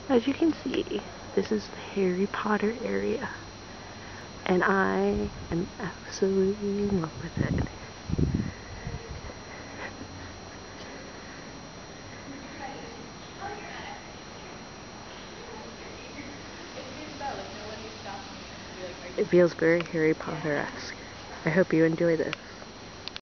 As you can see, this is the Harry Potter area, and I am absolutely in love with it. It feels very Harry Potter-esque. I hope you enjoy this.